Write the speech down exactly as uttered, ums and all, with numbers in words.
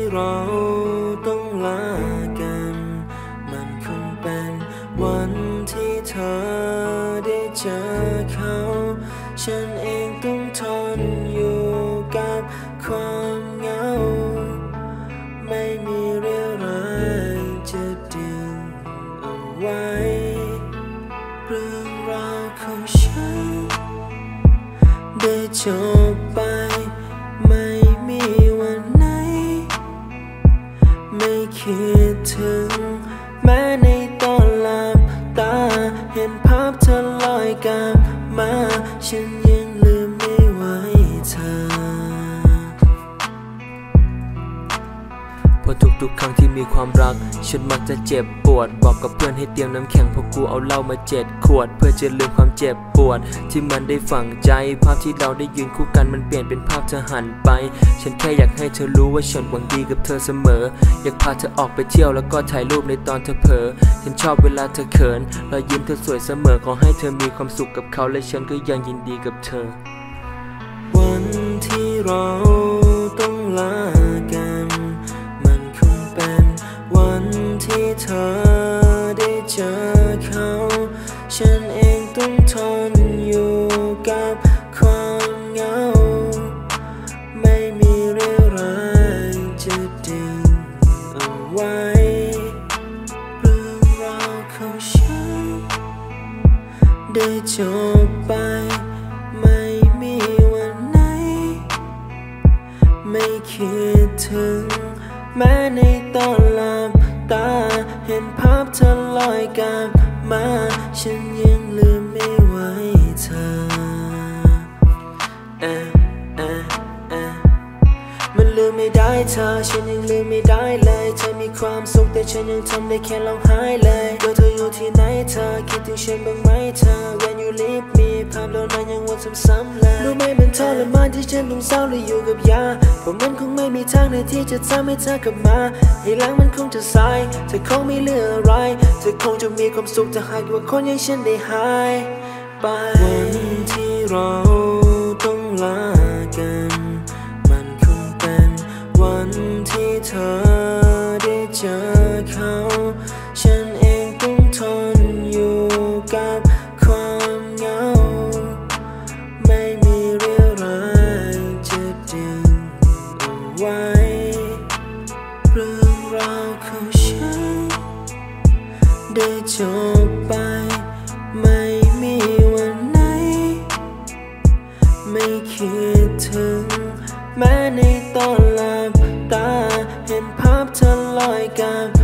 เราต้องลากันมันคงเป็นวันที่เธอได้เจอเขาฉันเองต้องทนอยู่กับความเหงาไม่มีเรี่ยวแรงจะดึงเอาไว้เรื่องราวของฉันได้จบไปไม่มีวันไหนไม่คิดถึงแม้ในตอนหลับตาเห็นภาพเธอลอยกลับมาฉันยังลืมไม่ไหวเธอเพราะทุกๆครั้งที่มีความรักฉันมักจะเจ็บปวดบอกกับเพื่อนให้เตรียมน้ำแข็งเพราะกูเอาเหล้ามาเจ็ดขวดเพื่อจะลืมความเจ็บปวดที่มันได้ฝังใจภาพที่เราได้ยืนคู่กันมันเปลี่ยนเป็นภาพเธอหันไปฉันแค่อยากให้เธอรู้ว่าฉันหวังดีกับเธอเสมออยากพาเธอออกไปเที่ยวแล้วก็ถ่ายรูปในตอนเธอเผลอฉันชอบเวลาเธอเขินรอยยิ้มเธอสวยเสมอขอให้เธอมีความสุขกับเขาและฉันก็ยังยินดีกับเธอวันที่เราต้องลากันมันคงเป็นวันที่เธอได้เจอเขาฉันเองต้องทนอยู่กับความเหงาไม่มีเรี่ยวแรงจะดึงเอาไว้เรื่องราวของฉันได้จบไปไม่มีวันไหนไม่คิดถึงแม้ในตอนหลับตาเห็นภาพเธอลอยกลับมาฉันยังลืมไม่ไหวเธอเอ๊ะเอ๊ะเอ๊ะมันลืมไม่ได้เธอฉันยังลืมไม่ได้เลยเธอมีความสุขแต่ฉันยังทำได้แค่ร้องไห้เลยว่าเธออยู่ที่ไหนเธอคิดถึงฉันบ้างไหมเธอ When you leave me ภาพเหล่านั้นยังวนซ้ำๆเลยรู้ไหมมันทรมานที่ฉันต้องเศร้าและอยู่กับยาเพราะมันคงไม่มีทางในที่จะทำให้เธอกลับมาให้หลังมันคงจะสายเธอคงไม่เหลืออะไรเธอคงจะมีความสุขถ้าหากว่าคนอย่างฉันได้หายไปวันที่เราต้องลากันมันคงเป็นวันที่เธอได้เจอเขาฉันเองต้องทนอยู่กับความเหงาไม่มีเรี่ยวแรงจะดึงเอาไว้เรื่องราวของฉันได้จบไปไม่มีวันไหนไม่คิดถึงแม้ในตอนหลับตาเห็นภาพเธอลอยกลับ